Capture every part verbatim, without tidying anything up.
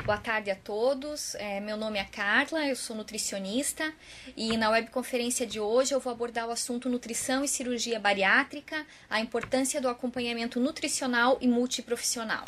Boa tarde a todos, é, meu nome é Carla, eu sou nutricionista e na webconferência de hoje eu vou abordar o assunto nutrição e cirurgia bariátrica, a importância do acompanhamento nutricional e multiprofissional.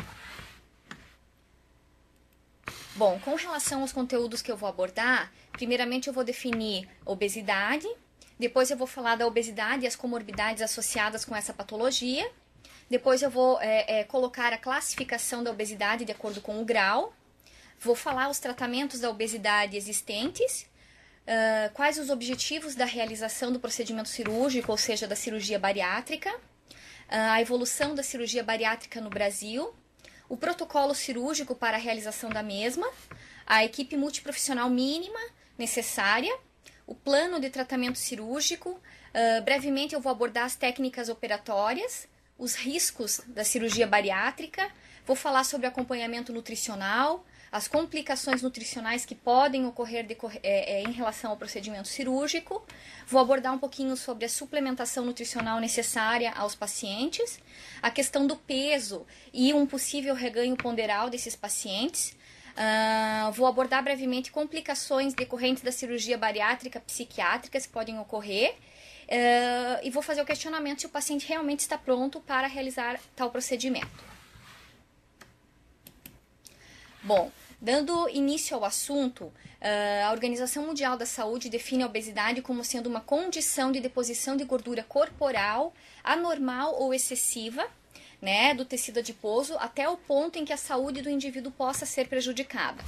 Bom, com relação aos conteúdos que eu vou abordar, primeiramente eu vou definir obesidade, depois eu vou falar da obesidade e as comorbidades associadas com essa patologia, depois eu vou é, é, colocar a classificação da obesidade de acordo com o grau, vou falar os tratamentos da obesidade existentes, uh, quais os objetivos da realização do procedimento cirúrgico, ou seja, da cirurgia bariátrica, uh, a evolução da cirurgia bariátrica no Brasil, o protocolo cirúrgico para a realização da mesma, a equipe multiprofissional mínima necessária, o plano de tratamento cirúrgico, uh, brevemente eu vou abordar as técnicas operatórias, os riscos da cirurgia bariátrica, vou falar sobre acompanhamento nutricional, as complicações nutricionais que podem ocorrer decorrer, é, é, em relação ao procedimento cirúrgico, vou abordar um pouquinho sobre a suplementação nutricional necessária aos pacientes, a questão do peso e um possível reganho ponderal desses pacientes, uh, vou abordar brevemente complicações decorrentes da cirurgia bariátrica psiquiátrica que podem ocorrer, uh, e vou fazer o questionamento se o paciente realmente está pronto para realizar tal procedimento. Bom, dando início ao assunto, a Organização Mundial da Saúde define a obesidade como sendo uma condição de deposição de gordura corporal anormal ou excessiva, né, do tecido adiposo até o ponto em que a saúde do indivíduo possa ser prejudicada.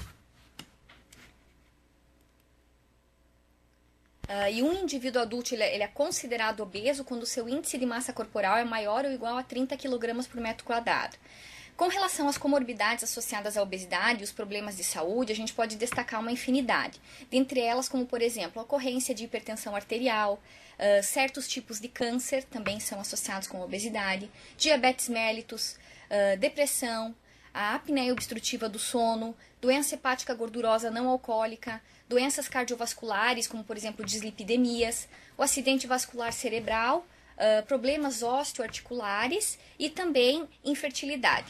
Uh, e um indivíduo adulto ele é, ele é considerado obeso quando o seu índice de massa corporal é maior ou igual a trinta quilogramas por metro quadrado. Com relação às comorbidades associadas à obesidade e os problemas de saúde, a gente pode destacar uma infinidade. Dentre elas, como por exemplo, a ocorrência de hipertensão arterial, uh, certos tipos de câncer também são associados com a obesidade, diabetes mellitus, uh, depressão, a apneia obstrutiva do sono, doença hepática gordurosa não alcoólica, doenças cardiovasculares, como por exemplo dislipidemias, o acidente vascular cerebral, Uh, problemas osteoarticulares e também infertilidade.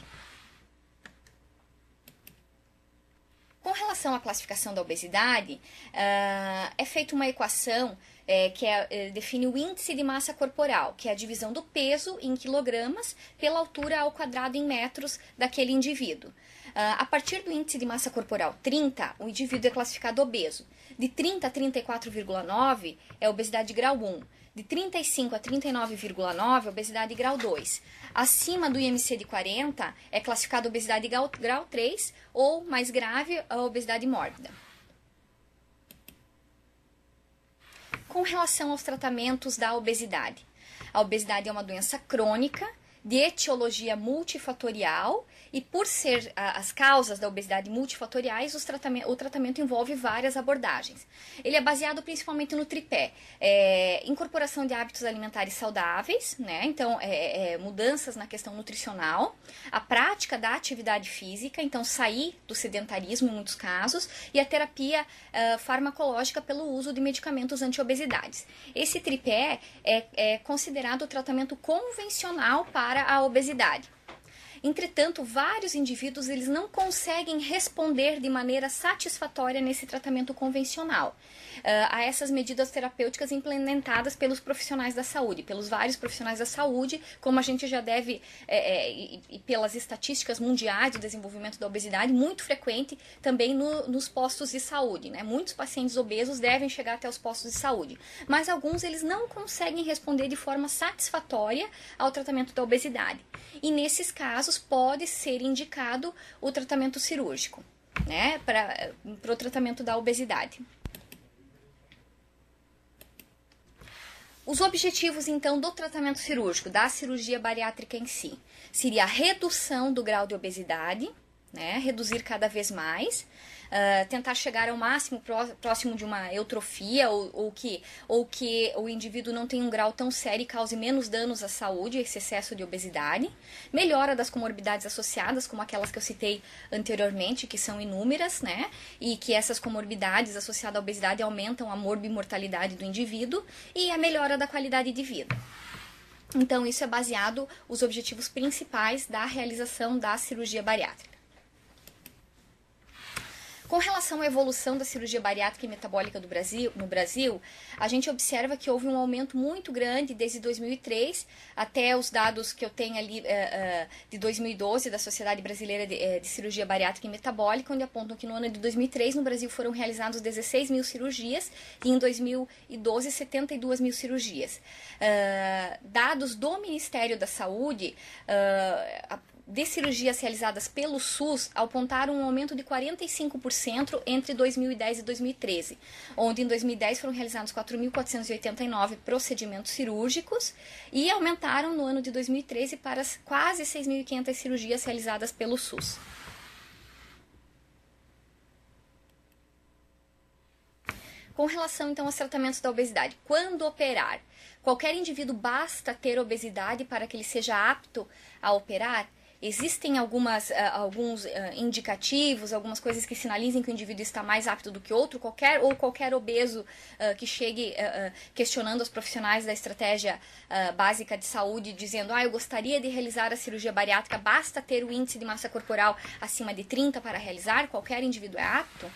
Com relação à classificação da obesidade, uh, é feita uma equação é, que é, é, define o índice de massa corporal, que é a divisão do peso em quilogramas pela altura ao quadrado em metros daquele indivíduo. Uh, a partir do índice de massa corporal trinta, o indivíduo é classificado obeso. De trinta a trinta e quatro vírgula nove é obesidade grau um. De trinta e cinco a trinta e nove vírgula nove, obesidade grau dois. Acima do I M C de quarenta, é classificado obesidade grau, grau três ou, mais grave, a obesidade mórbida. Com relação aos tratamentos da obesidade. A obesidade é uma doença crônica, de etiologia multifatorial, e por ser a, as causas da obesidade multifatoriais, os tratamento, o tratamento envolve várias abordagens. Ele é baseado principalmente no tripé, é, incorporação de hábitos alimentares saudáveis, né? Então é, é, mudanças na questão nutricional, a prática da atividade física, então sair do sedentarismo em muitos casos, e a terapia uh, farmacológica pelo uso de medicamentos anti-obesidades. Esse tripé é, é considerado o tratamento convencional para a obesidade. Entretanto, vários indivíduos eles não conseguem responder de maneira satisfatória nesse tratamento convencional uh, a essas medidas terapêuticas implementadas pelos profissionais da saúde, pelos vários profissionais da saúde, como a gente já deve, é, é, e, e pelas estatísticas mundiais do desenvolvimento da obesidade, muito frequente também no, nos postos de saúde, né? Muitos pacientes obesos devem chegar até os postos de saúde, mas alguns eles não conseguem responder de forma satisfatória ao tratamento da obesidade. E nesses casos, pode ser indicado o tratamento cirúrgico, né, para o tratamento da obesidade. Os objetivos, então, do tratamento cirúrgico, da cirurgia bariátrica em si, seria a redução do grau de obesidade, né, reduzir cada vez mais, uh, tentar chegar ao máximo pró próximo de uma eutrofia, ou, ou, que, ou que o indivíduo não tenha um grau tão sério e cause menos danos à saúde, esse excesso de obesidade, melhora das comorbidades associadas, como aquelas que eu citei anteriormente, que são inúmeras, né, e que essas comorbidades associadas à obesidade aumentam a morbimortalidade do indivíduo, e a melhora da qualidade de vida. Então, isso é baseado os objetivos principais da realização da cirurgia bariátrica. Com relação à evolução da cirurgia bariátrica e metabólica do Brasil, no Brasil, a gente observa que houve um aumento muito grande desde dois mil e três até os dados que eu tenho ali uh, uh, de dois mil e doze da Sociedade Brasileira de, uh, de Cirurgia Bariátrica e Metabólica, onde apontam que no ano de dois mil e três no Brasil foram realizadas dezesseis mil cirurgias e em dois mil e doze setenta e duas mil cirurgias. Uh, dados do Ministério da Saúde, uh, de cirurgias realizadas pelo SUS apontaram um aumento de quarenta e cinco por cento entre dois mil e dez e dois mil e treze, onde em dois mil e dez foram realizados quatro mil quatrocentos e oitenta e nove procedimentos cirúrgicos e aumentaram no ano de dois mil e treze para quase seis mil e quinhentas cirurgias realizadas pelo SUS. Com relação então aos tratamentos da obesidade, quando operar? Qualquer indivíduo basta ter obesidade para que ele seja apto a operar? Existem algumas, uh, alguns uh, indicativos, algumas coisas que sinalizem que o indivíduo está mais apto do que outro, qualquer ou qualquer obeso uh, que chegue uh, uh, questionando os profissionais da estratégia uh, básica de saúde, dizendo, ah, eu gostaria de realizar a cirurgia bariátrica, basta ter o índice de massa corporal acima de trinta para realizar, qualquer indivíduo é apto?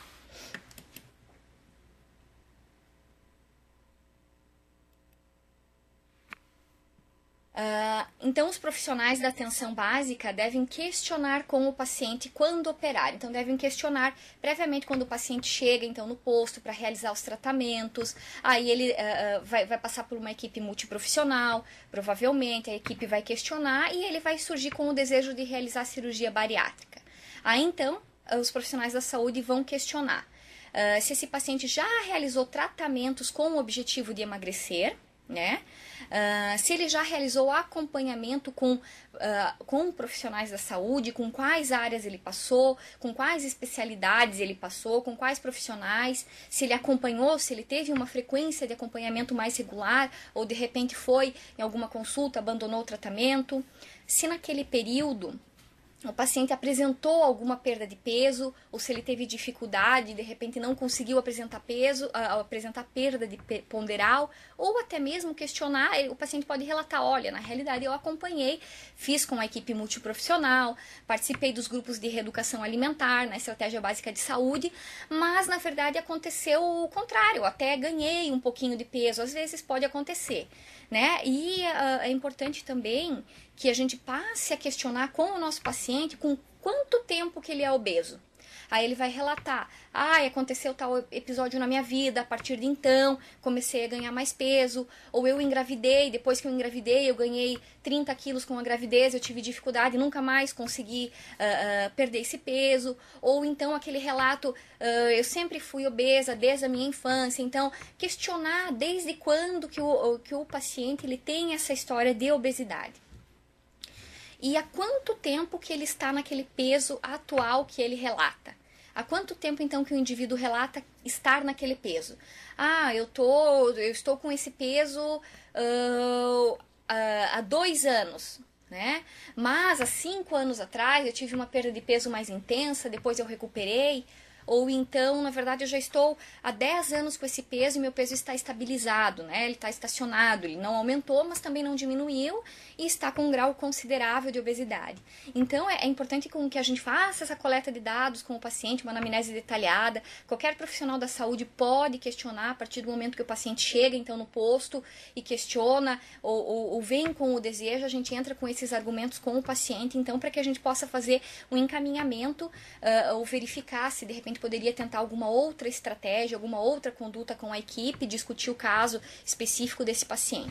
Uh, então, os profissionais da atenção básica devem questionar com o paciente quando operar. Então, devem questionar previamente quando o paciente chega, então, no posto para realizar os tratamentos. Aí ele uh, vai, vai passar por uma equipe multiprofissional, provavelmente a equipe vai questionar e ele vai surgir com o desejo de realizar a cirurgia bariátrica. Aí, então, os profissionais da saúde vão questionar uh, se esse paciente já realizou tratamentos com o objetivo de emagrecer, né? Uh, se ele já realizou acompanhamento com, uh, com profissionais da saúde, com quais áreas ele passou, com quais especialidades ele passou, com quais profissionais, se ele acompanhou, se ele teve uma frequência de acompanhamento mais regular ou de repente foi em alguma consulta, abandonou o tratamento, se naquele período o paciente apresentou alguma perda de peso, ou se ele teve dificuldade, de repente não conseguiu apresentar peso, uh, apresentar perda de ponderal, ou até mesmo questionar, o paciente pode relatar, olha, na realidade eu acompanhei, fiz com a equipe multiprofissional, participei dos grupos de reeducação alimentar, na estratégia básica de saúde, mas na verdade aconteceu o contrário, até ganhei um pouquinho de peso, às vezes pode acontecer, né? E uh, é importante também que a gente passe a questionar com o nosso paciente com quanto tempo que ele é obeso. Aí ele vai relatar, ah, aconteceu tal episódio na minha vida, a partir de então comecei a ganhar mais peso, ou eu engravidei, depois que eu engravidei eu ganhei trinta quilos com a gravidez, eu tive dificuldade, nunca mais consegui uh, uh, perder esse peso, ou então aquele relato, uh, eu sempre fui obesa desde a minha infância, então questionar desde quando que o, que o paciente ele tem essa história de obesidade. E há quanto tempo que ele está naquele peso atual que ele relata? Há quanto tempo, então, que o indivíduo relata estar naquele peso? Ah, eu, tô, eu estou com esse peso uh, uh, há dois anos, né? Mas há cinco anos atrás eu tive uma perda de peso mais intensa, depois eu recuperei. Ou então, na verdade, eu já estou há dez anos com esse peso e meu peso está estabilizado, né? Ele está estacionado, ele não aumentou, mas também não diminuiu e está com um grau considerável de obesidade. Então, é, é importante que a gente faça essa coleta de dados com o paciente, uma anamnese detalhada. Qualquer profissional da saúde pode questionar a partir do momento que o paciente chega, então, no posto e questiona ou, ou, ou vem com o desejo, a gente entra com esses argumentos com o paciente, então, para que a gente possa fazer um encaminhamento uh, ou verificar se, de repente, poderia tentar alguma outra estratégia, alguma outra conduta com a equipe, discutir o caso específico desse paciente.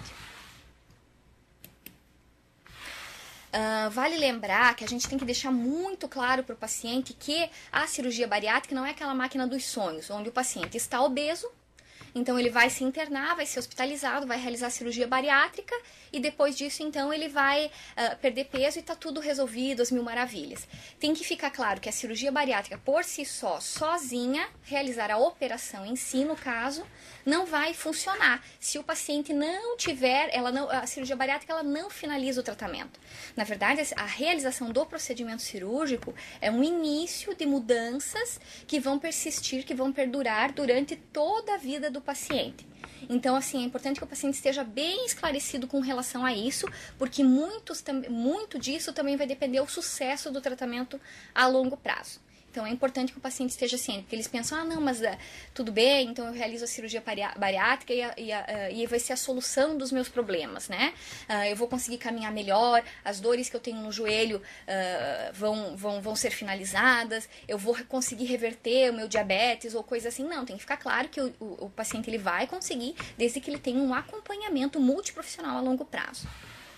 Uh, vale lembrar que a gente tem que deixar muito claro para o paciente que a cirurgia bariátrica não é aquela máquina dos sonhos, onde o paciente está obeso, então ele vai se internar, vai ser hospitalizado, vai realizar a cirurgia bariátrica e depois disso então ele vai uh, perder peso e está tudo resolvido, as mil maravilhas. Tem que ficar claro que a cirurgia bariátrica por si só, sozinha, realizar a operação em si, no caso, não vai funcionar. Se o paciente não tiver, ela não, a cirurgia bariátrica ela não finaliza o tratamento. Na verdade, a realização do procedimento cirúrgico é um início de mudanças que vão persistir, que vão perdurar durante toda a vida do paciente. Então, assim, é importante que o paciente esteja bem esclarecido com relação a isso, porque muitos, muito disso também vai depender do sucesso do tratamento a longo prazo. Então é importante que o paciente esteja ciente, porque eles pensam, ah, não, mas uh, tudo bem, então eu realizo a cirurgia bariátrica e, a, e, a, uh, e vai ser a solução dos meus problemas, né? Uh, eu vou conseguir caminhar melhor, as dores que eu tenho no joelho uh, vão, vão, vão ser finalizadas, eu vou conseguir reverter o meu diabetes ou coisa assim. Não, tem que ficar claro que o, o, o paciente ele vai conseguir, desde que ele tenha um acompanhamento multiprofissional a longo prazo.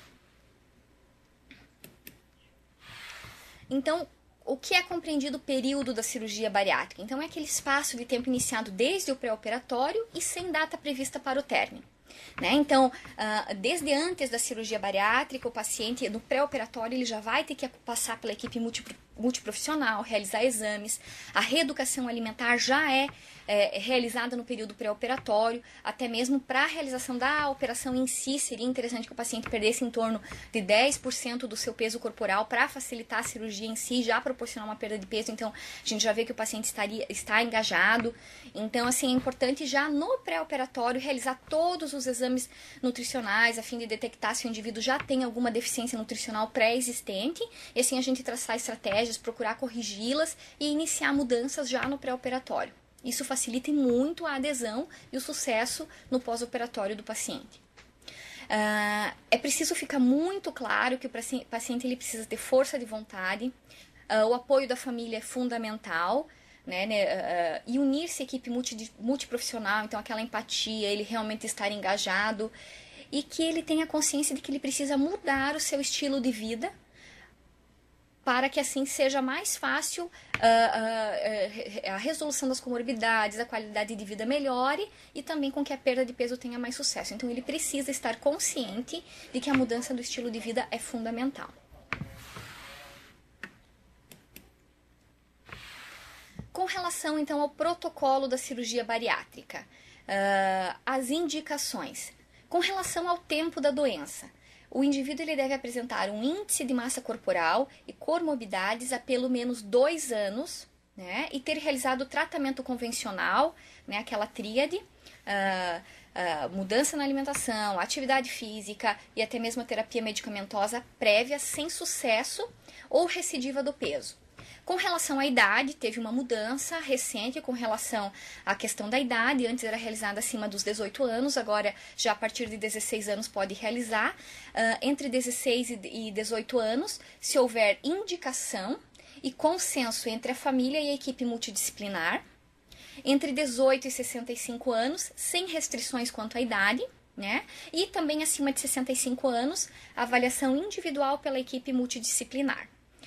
Então, o que é compreendido o período da cirurgia bariátrica? Então, é aquele espaço de tempo iniciado desde o pré-operatório e sem data prevista para o término. Né? Então, uh, desde antes da cirurgia bariátrica, o paciente, no pré-operatório, ele já vai ter que passar pela equipe multiprofissional, realizar exames. A reeducação alimentar já é, é realizada no período pré-operatório, até mesmo para a realização da operação em si, seria interessante que o paciente perdesse em torno de dez por cento do seu peso corporal para facilitar a cirurgia em si, já proporcionar uma perda de peso. Então, a gente já vê que o paciente estaria, está engajado. Então, assim, é importante já no pré-operatório realizar todos os exames nutricionais a fim de detectar se o indivíduo já tem alguma deficiência nutricional pré-existente e assim a gente traçar estratégias, procurar corrigi-las e iniciar mudanças já no pré-operatório. Isso facilita muito a adesão e o sucesso no pós-operatório do paciente. Uh, é preciso ficar muito claro que o paciente ele precisa ter força de vontade, uh, o apoio da família é fundamental, né, né, uh, e unir-se à equipe multi, multiprofissional, então aquela empatia, ele realmente estar engajado e que ele tenha consciência de que ele precisa mudar o seu estilo de vida para que assim seja mais fácil uh, uh, uh, a resolução das comorbidades, a qualidade de vida melhore e também com que a perda de peso tenha mais sucesso. Então ele precisa estar consciente de que a mudança do estilo de vida é fundamental. Com relação, então, ao protocolo da cirurgia bariátrica, uh, as indicações. Com relação ao tempo da doença, o indivíduo ele deve apresentar um índice de massa corporal e comorbidades há pelo menos dois anos, né, e ter realizado o tratamento convencional, né, aquela tríade, uh, uh, mudança na alimentação, atividade física e até mesmo a terapia medicamentosa prévia sem sucesso ou recidiva do peso. Com relação à idade, teve uma mudança recente com relação à questão da idade. Antes era realizada acima dos dezoito anos, agora já a partir de dezesseis anos pode realizar. Uh, entre dezesseis e dezoito anos, se houver indicação e consenso entre a família e a equipe multidisciplinar. Entre dezoito e sessenta e cinco anos, sem restrições quanto à idade. Né? E também acima de sessenta e cinco anos, avaliação individual pela equipe multidisciplinar.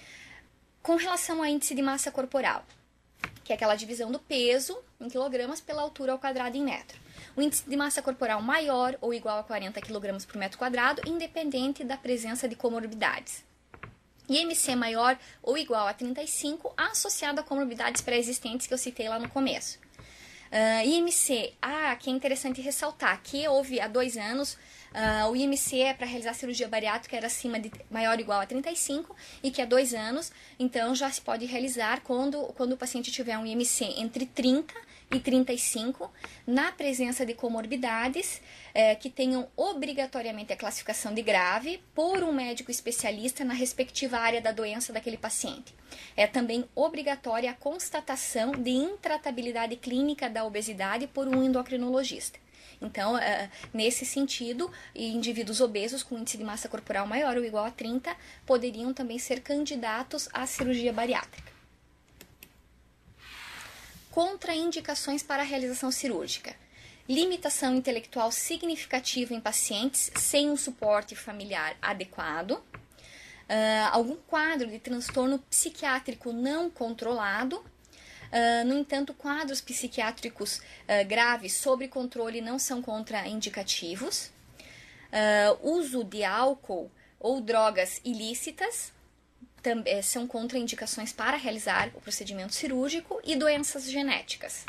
Com relação ao índice de massa corporal, que é aquela divisão do peso em quilogramas pela altura ao quadrado em metro. O índice de massa corporal maior ou igual a quarenta quilogramas por metro quadrado, independente da presença de comorbidades. I M C maior ou igual a trinta e cinco, associado a comorbidades pré-existentes que eu citei lá no começo. Uh, I M C, ah, que é interessante ressaltar, que houve há dois anos, uh, o I M C é para realizar cirurgia bariátrica era acima de maior ou igual a trinta e cinco e que há dois anos, então já se pode realizar quando, quando o paciente tiver um I M C entre trinta e trinta e cinco, na presença de comorbidades eh, que tenham obrigatoriamente a classificação de grave por um médico especialista na respectiva área da doença daquele paciente. É também obrigatória a constatação de intratabilidade clínica da obesidade por um endocrinologista. Então, uh, nesse sentido, indivíduos obesos com índice de massa corporal maior ou igual a trinta poderiam também ser candidatos à cirurgia bariátrica. Contraindicações para a realização cirúrgica. Limitação intelectual significativa em pacientes sem um suporte familiar adequado. Uh, algum quadro de transtorno psiquiátrico não controlado. Uh, no entanto, quadros psiquiátricos uh, graves sob controle não são contraindicativos. Uh, uso de álcool ou drogas ilícitas também são contraindicações para realizar o procedimento cirúrgico e doenças genéticas.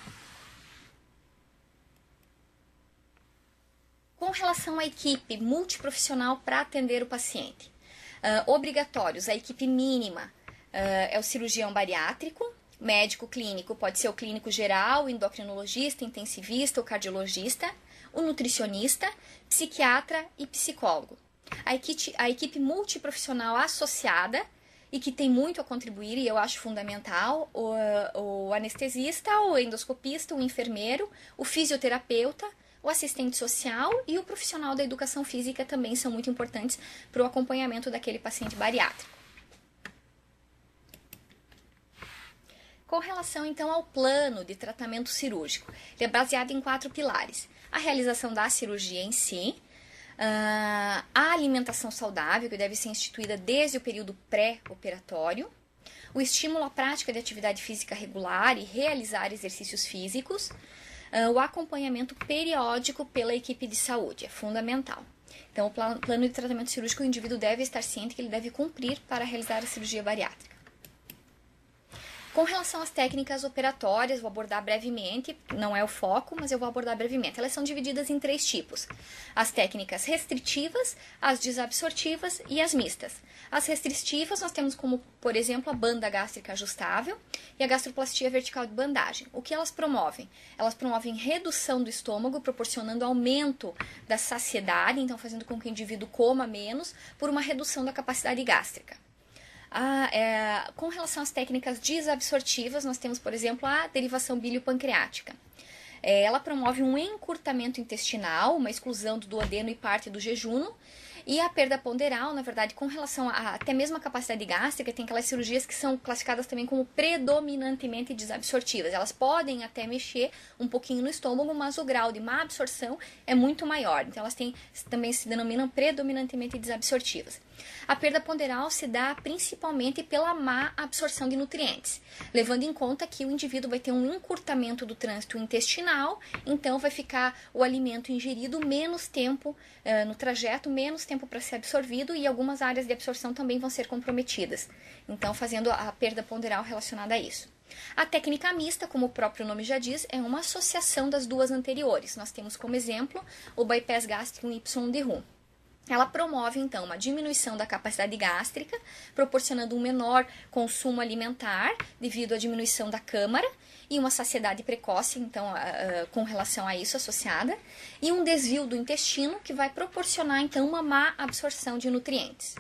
Com relação à equipe multiprofissional para atender o paciente, uh, obrigatórios, a equipe mínima uh, é o cirurgião bariátrico, médico clínico, pode ser o clínico geral, endocrinologista, intensivista ou cardiologista, o nutricionista, psiquiatra e psicólogo. A equipe, a equipe multiprofissional associada e que tem muito a contribuir, e eu acho fundamental, o, o anestesista, o endoscopista, o enfermeiro, o fisioterapeuta, o assistente social e o profissional da educação física também são muito importantes para o acompanhamento daquele paciente bariátrico. Com relação, então, ao plano de tratamento cirúrgico, ele é baseado em quatro pilares. A realização da cirurgia em si, a alimentação saudável, que deve ser instituída desde o período pré-operatório, o estímulo à prática de atividade física regular e realizar exercícios físicos, o acompanhamento periódico pela equipe de saúde, é fundamental. Então, o plano de tratamento cirúrgico, o indivíduo deve estar ciente que ele deve cumprir para realizar a cirurgia bariátrica. Com relação às técnicas operatórias, vou abordar brevemente, não é o foco, mas eu vou abordar brevemente. Elas são divididas em três tipos: as técnicas restritivas, as desabsortivas e as mistas. As restritivas nós temos como, por exemplo, a banda gástrica ajustável e a gastroplastia vertical de bandagem. O que elas promovem? Elas promovem redução do estômago, proporcionando aumento da saciedade, então fazendo com que o indivíduo coma menos, por uma redução da capacidade gástrica. Ah, é, com relação às técnicas desabsortivas, nós temos, por exemplo, a derivação biliopancreática. É, ela promove um encurtamento intestinal, uma exclusão do duodeno e parte do jejuno, e a perda ponderal, na verdade, com relação a até mesmo a capacidade gástrica, tem aquelas cirurgias que são classificadas também como predominantemente desabsortivas. Elas podem até mexer um pouquinho no estômago, mas o grau de má absorção é muito maior. Então, elas têm, também se denominam predominantemente desabsortivas. A perda ponderal se dá principalmente pela má absorção de nutrientes, levando em conta que o indivíduo vai ter um encurtamento do trânsito intestinal, então vai ficar o alimento ingerido menos tempo uh, no trajeto, menos tempo para ser absorvido, e algumas áreas de absorção também vão ser comprometidas, então fazendo a perda ponderal relacionada a isso. A técnica mista, como o próprio nome já diz, é uma associação das duas anteriores. Nós temos como exemplo o bypass gástrico em Y de Roux. Ela promove, então, uma diminuição da capacidade gástrica, proporcionando um menor consumo alimentar devido à diminuição da câmara e uma saciedade precoce, então, uh, uh, com relação a isso associada, e um desvio do intestino que vai proporcionar, então, uma má absorção de nutrientes.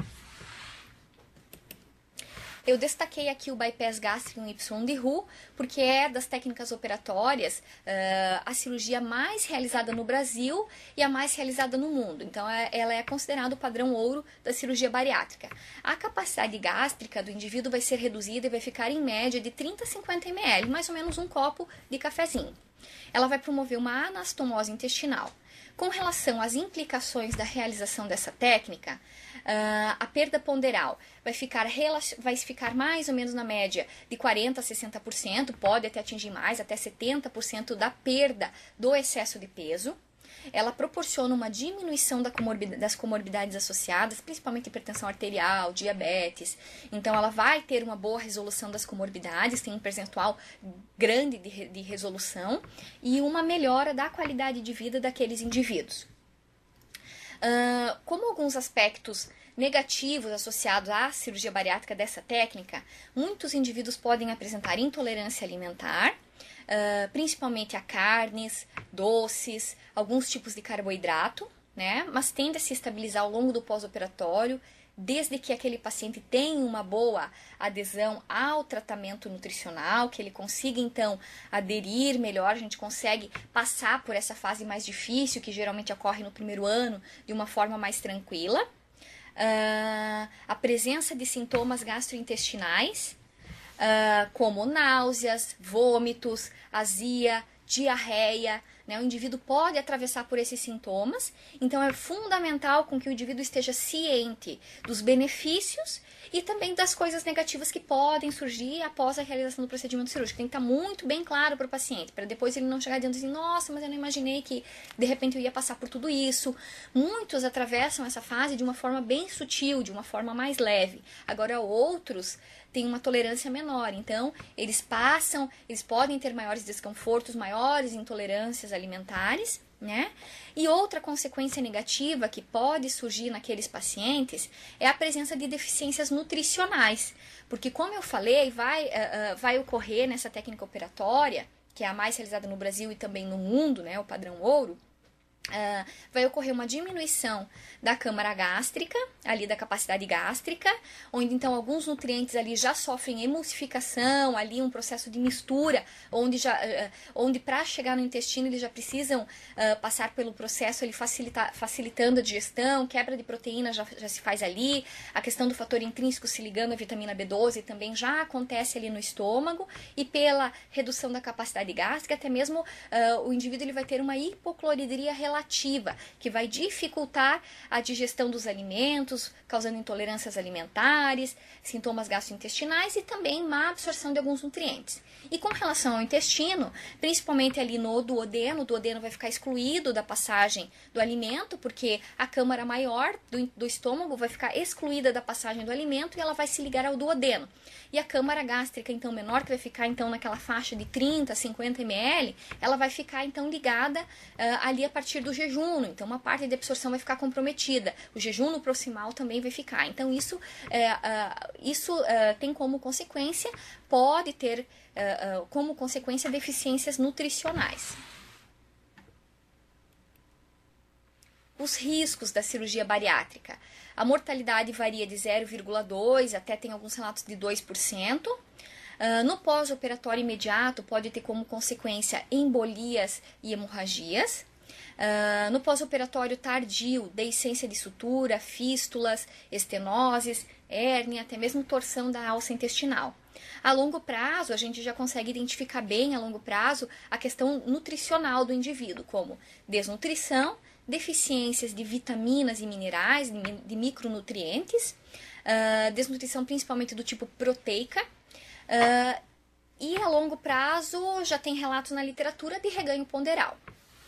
Eu destaquei aqui o bypass gástrico em Y de Roux, porque é das técnicas operatórias uh, a cirurgia mais realizada no Brasil e a mais realizada no mundo. Então, é, ela é considerada o padrão ouro da cirurgia bariátrica. A capacidade gástrica do indivíduo vai ser reduzida e vai ficar em média de trinta a cinquenta mililitros, mais ou menos um copo de cafezinho. Ela vai promover uma anastomose intestinal. Com relação às implicações da realização dessa técnica, Uh, a perda ponderal vai ficar, vai ficar mais ou menos na média de quarenta a sessenta por cento, pode até atingir mais, até setenta por cento da perda do excesso de peso. Ela proporciona uma diminuição da comorbid- das comorbidades associadas, principalmente hipertensão arterial, diabetes. Então, ela vai ter uma boa resolução das comorbidades, tem um percentual grande de, re- de resolução e uma melhora da qualidade de vida daqueles indivíduos. Uh, como alguns aspectos negativos associados à cirurgia bariátrica dessa técnica, muitos indivíduos podem apresentar intolerância alimentar, uh, principalmente a carnes, doces, alguns tipos de carboidrato, né? Mas tende a se estabilizar ao longo do pós-operatório, desde que aquele paciente tenha uma boa adesão ao tratamento nutricional, que ele consiga, então, aderir melhor, a gente consegue passar por essa fase mais difícil, que geralmente ocorre no primeiro ano, de uma forma mais tranquila. Uh, a presença de sintomas gastrointestinais, uh, como náuseas, vômitos, azia, diarreia, né? O indivíduo pode atravessar por esses sintomas, então é fundamental com que o indivíduo esteja ciente dos benefícios e também das coisas negativas que podem surgir após a realização do procedimento cirúrgico. Tem que estar muito bem claro para o paciente, para depois ele não chegar dizendo assim, nossa, mas eu não imaginei que de repente eu ia passar por tudo isso. Muitos atravessam essa fase de uma forma bem sutil, de uma forma mais leve. Agora outros têm uma tolerância menor, então eles passam, eles podem ter maiores desconfortos, maiores intolerâncias alimentares, né? E outra consequência negativa que pode surgir naqueles pacientes é a presença de deficiências nutricionais, porque como eu falei, vai, uh, uh, vai ocorrer nessa técnica operatória, que é a mais realizada no Brasil e também no mundo, né, o padrão ouro, Uh, vai ocorrer uma diminuição da câmara gástrica, ali da capacidade gástrica, onde então alguns nutrientes ali já sofrem emulsificação, ali um processo de mistura, onde, já, uh, onde para chegar no intestino eles já precisam uh, passar pelo processo ele facilita, facilitando a digestão, quebra de proteína já, já se faz ali, a questão do fator intrínseco se ligando à vitamina B doze também já acontece ali no estômago, e pela redução da capacidade gástrica, até mesmo uh, o indivíduo ele vai ter uma hipocloridria relativa, que vai dificultar a digestão dos alimentos, causando intolerâncias alimentares, sintomas gastrointestinais e também má absorção de alguns nutrientes. E com relação ao intestino, principalmente ali no duodeno, o duodeno vai ficar excluído da passagem do alimento, porque a câmara maior do, do estômago vai ficar excluída da passagem do alimento e ela vai se ligar ao duodeno. E a câmara gástrica, então, menor, que vai ficar, então, naquela faixa de trinta a cinquenta mililitros, ela vai ficar, então, ligada uh, ali a partir do jejum. Então, uma parte da absorção vai ficar comprometida. O jejum proximal também vai ficar. Então, isso, uh, uh, isso uh, tem como consequência, pode ter uh, uh, como consequência deficiências nutricionais. Os riscos da cirurgia bariátrica. A mortalidade varia de zero vírgula dois por cento até tem alguns relatos de dois por cento. Uh, no pós-operatório imediato pode ter como consequência embolias e hemorragias. Uh, no pós-operatório tardio, deiscência de sutura, fístulas, estenoses, hérnia, até mesmo torção da alça intestinal. A longo prazo, a gente já consegue identificar bem a longo prazo a questão nutricional do indivíduo, como desnutrição, deficiências de vitaminas e minerais, de, de micronutrientes, uh, desnutrição principalmente do tipo proteica, uh, e a longo prazo já tem relatos na literatura de reganho ponderal.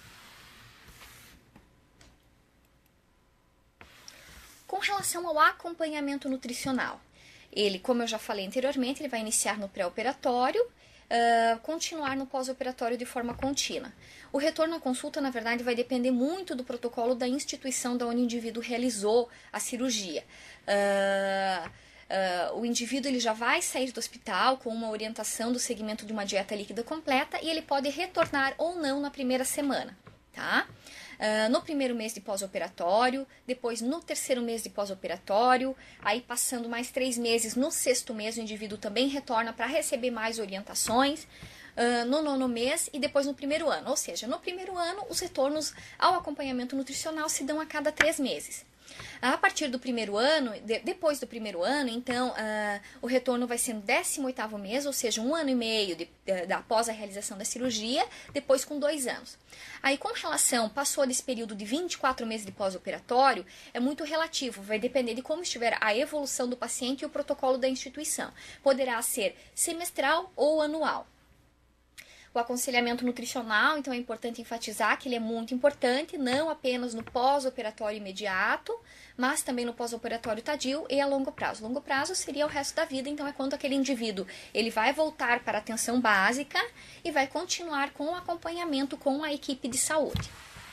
Com relação ao acompanhamento nutricional, ele, como eu já falei anteriormente, ele vai iniciar no pré-operatório, uh, continuar no pós-operatório de forma contínua. O retorno à consulta, na verdade, vai depender muito do protocolo da instituição da onde o indivíduo realizou a cirurgia. Uh, uh, o indivíduo ele já vai sair do hospital com uma orientação do segmento de uma dieta líquida completa e ele pode retornar ou não na primeira semana, tá? Uh, no primeiro mês de pós-operatório, depois no terceiro mês de pós-operatório, aí passando mais três meses, no sexto mês o indivíduo também retorna para receber mais orientações, uh, no nono mês e depois no primeiro ano. Ou seja, no primeiro ano os retornos ao acompanhamento nutricional se dão a cada três meses. A partir do primeiro ano, de, depois do primeiro ano, então, uh, o retorno vai ser no décimo oitavo mês, ou seja, um ano e meio de, de, após a realização da cirurgia, depois com dois anos. Aí, com relação, passou desse período de vinte e quatro meses de pós-operatório, é muito relativo, vai depender de como estiver a evolução do paciente e o protocolo da instituição. Poderá ser semestral ou anual. O aconselhamento nutricional, então é importante enfatizar que ele é muito importante, não apenas no pós-operatório imediato, mas também no pós-operatório tardio e a longo prazo. Longo prazo seria o resto da vida, então é quando aquele indivíduo ele vai voltar para a atenção básica e vai continuar com o acompanhamento com a equipe de saúde.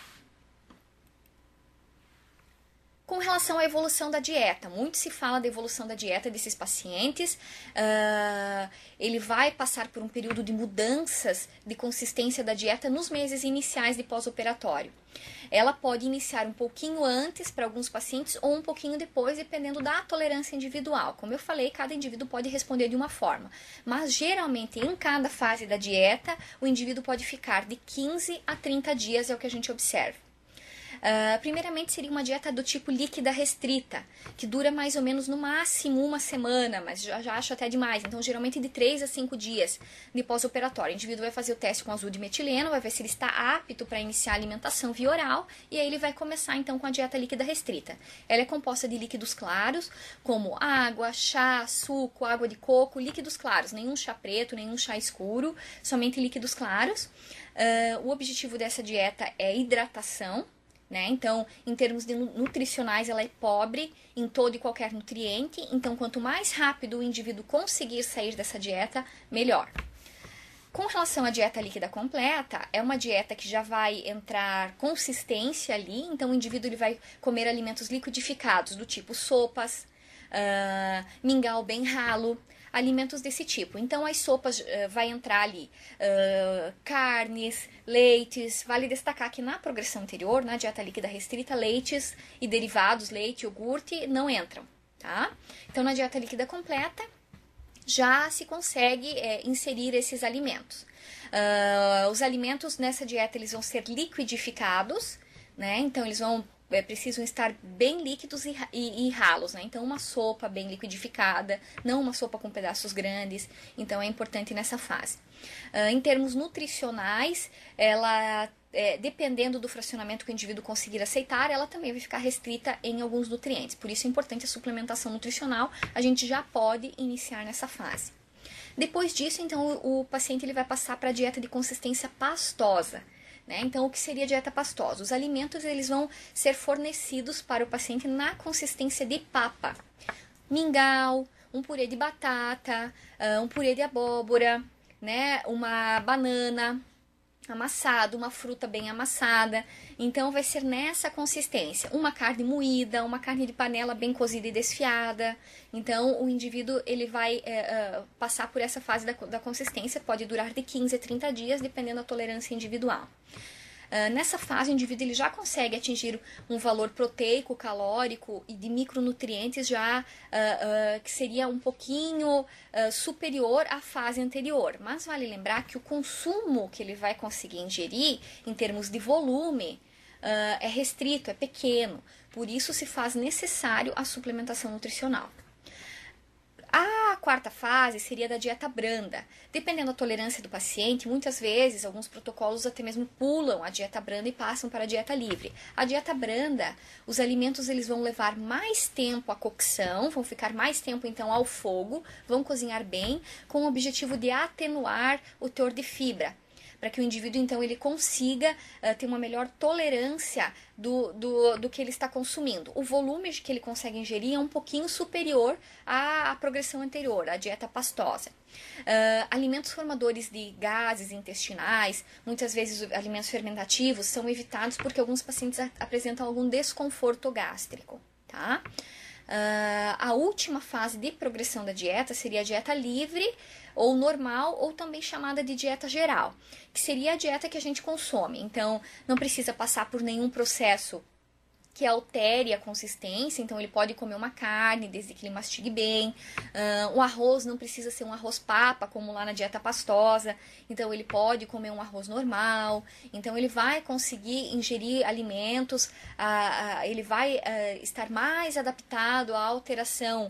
Com relação à evolução da dieta, muito se fala da evolução da dieta desses pacientes, uh, ele vai passar por um período de mudanças de consistência da dieta nos meses iniciais de pós-operatório. Ela pode iniciar um pouquinho antes para alguns pacientes ou um pouquinho depois, dependendo da tolerância individual. Como eu falei, cada indivíduo pode responder de uma forma, mas geralmente em cada fase da dieta, o indivíduo pode ficar de quinze a trinta dias, é o que a gente observa. Uh, primeiramente seria uma dieta do tipo líquida restrita, que dura mais ou menos no máximo uma semana, mas já, já acho até demais. Então, geralmente de três a cinco dias de pós-operatório. O indivíduo vai fazer o teste com azul de metileno, vai ver se ele está apto para iniciar a alimentação via oral, e aí ele vai começar então com a dieta líquida restrita. Ela é composta de líquidos claros, como água, chá, suco, água de coco, líquidos claros, nenhum chá preto, nenhum chá escuro, somente líquidos claros. Uh, o objetivo dessa dieta é hidratação. Né? Então, em termos de nutricionais, ela é pobre em todo e qualquer nutriente. Então, quanto mais rápido o indivíduo conseguir sair dessa dieta, melhor. Com relação à dieta líquida completa, é uma dieta que já vai entrar consistência ali. Então, o indivíduo ele vai comer alimentos liquidificados, do tipo sopas, uh, mingau bem ralo, alimentos desse tipo. Então, as sopas uh, vai entrar ali uh, carnes, leites. Vale destacar que na progressão anterior, na dieta líquida restrita, leites e derivados, leite, iogurte, não entram, tá? Então, na dieta líquida completa, já se consegue é, inserir esses alimentos. Uh, os alimentos nessa dieta, eles vão ser liquidificados, né? Então, eles vão É, precisam estar bem líquidos e, e, e ralos, né? Então, uma sopa bem liquidificada, não uma sopa com pedaços grandes. Então, é importante nessa fase. Uh, em termos nutricionais, ela, é, dependendo do fracionamento que o indivíduo conseguir aceitar, ela também vai ficar restrita em alguns nutrientes. Por isso, é importante a suplementação nutricional. A gente já pode iniciar nessa fase. Depois disso, então, o, o paciente ele vai passar para a dieta de consistência pastosa. Né? Então, o que seria dieta pastosa? Os alimentos eles vão ser fornecidos para o paciente na consistência de papa. Mingau, um purê de batata, um purê de abóbora, né? Uma banana amassado, uma fruta bem amassada. Então, vai ser nessa consistência. Uma carne moída, uma carne de panela bem cozida e desfiada. Então, o indivíduo ele vai é, uh, passar por essa fase da, da consistência. Pode durar de quinze a trinta dias, dependendo da tolerância individual. Uh, nessa fase, o indivíduo ele já consegue atingir um valor proteico, calórico e de micronutrientes já uh, uh, que seria um pouquinho uh, superior à fase anterior. Mas vale lembrar que o consumo que ele vai conseguir ingerir em termos de volume uh, é restrito, é pequeno. Por isso se faz necessário a suplementação nutricional. A quarta fase seria da dieta branda. Dependendo da tolerância do paciente, muitas vezes, alguns protocolos até mesmo pulam a dieta branda e passam para a dieta livre. A dieta branda, os alimentos eles vão levar mais tempo à cocção, vão ficar mais tempo então ao fogo, vão cozinhar bem, com o objetivo de atenuar o teor de fibra, para que o indivíduo, então, ele consiga uh, ter uma melhor tolerância do, do, do que ele está consumindo. O volume que ele consegue ingerir é um pouquinho superior à, à progressão anterior, à dieta pastosa. Uh, alimentos formadores de gases intestinais, muitas vezes alimentos fermentativos, são evitados porque alguns pacientes apresentam algum desconforto gástrico, tá? Uh, a última fase de progressão da dieta seria a dieta livre ou normal, ou também chamada de dieta geral, que seria a dieta que a gente consome. Então, não precisa passar por nenhum processo que altere a consistência, então ele pode comer uma carne desde que ele mastigue bem. Uh, o arroz não precisa ser um arroz papa, como lá na dieta pastosa, então ele pode comer um arroz normal. Então ele vai conseguir ingerir alimentos, uh, uh, ele vai uh, estar mais adaptado à alteração,